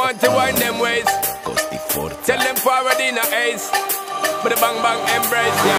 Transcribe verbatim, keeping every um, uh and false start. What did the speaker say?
want to wind them ways. Tell them forward in a ace. But the bang bang embrace.